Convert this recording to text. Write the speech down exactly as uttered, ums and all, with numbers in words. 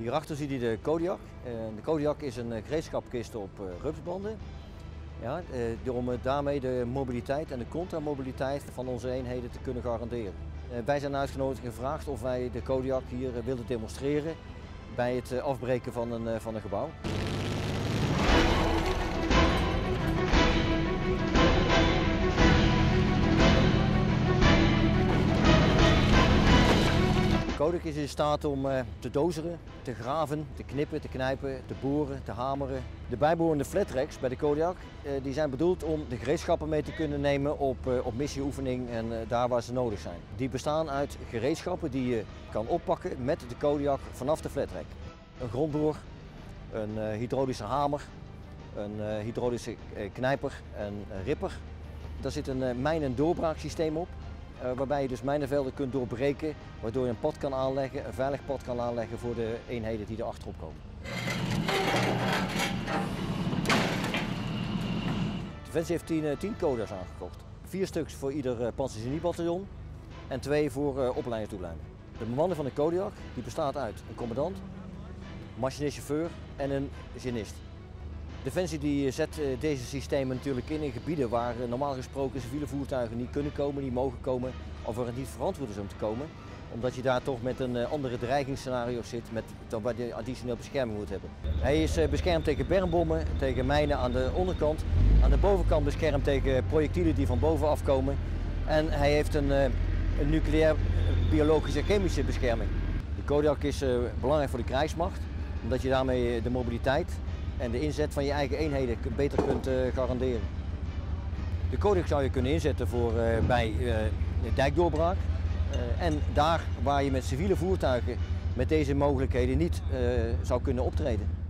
Hierachter ziet u de Kodiak. De Kodiak is een gereedschapkist op rupsbanden. Ja, om daarmee de mobiliteit en de contramobiliteit van onze eenheden te kunnen garanderen. Wij zijn uitgenodigd en gevraagd of wij de Kodiak hier willen demonstreren bij het afbreken van een, van een gebouw. De Kodiak is in staat om te dozeren, te graven, te knippen, te knijpen, te boren, te hameren. De bijbehorende flatracks bij de Kodiak die zijn bedoeld om de gereedschappen mee te kunnen nemen op, op missieoefening en daar waar ze nodig zijn. Die bestaan uit gereedschappen die je kan oppakken met de Kodiak vanaf de flatrack. Een grondboor, een hydraulische hamer, een hydraulische knijper, een ripper. Daar zit een mijn- en doorbraaksysteem op. Uh, waarbij je dus mijnenvelden kunt doorbreken, waardoor je een pad kan aanleggen, een veilig pad kan aanleggen voor de eenheden die er achterop komen. Defensie heeft tien, uh, tien Kodiaks aangekocht. Vier stuks voor ieder uh, panzergeniebataljon en twee voor uh, opleidingsdoeleinden. De bemanning van de Kodiak die bestaat uit een commandant, machinist-chauffeur en een genist. Defensie die zet deze systemen natuurlijk in in gebieden waar normaal gesproken civiele voertuigen niet kunnen komen, niet mogen komen of waar het niet verantwoord is om te komen. Omdat je daar toch met een andere dreigingsscenario zit met, waar je additioneel bescherming moet hebben. Hij is beschermd tegen bermbommen, tegen mijnen aan de onderkant. Aan de bovenkant beschermd tegen projectielen die van boven afkomen. En hij heeft een, een nucleair, biologische en chemische bescherming. De Kodiak is belangrijk voor de krijgsmacht, omdat je daarmee de mobiliteit en de inzet van je eigen eenheden beter kunt uh, garanderen. De Kodiak zou je kunnen inzetten voor, uh, bij uh, dijkdoorbraak uh, en daar waar je met civiele voertuigen met deze mogelijkheden niet uh, zou kunnen optreden.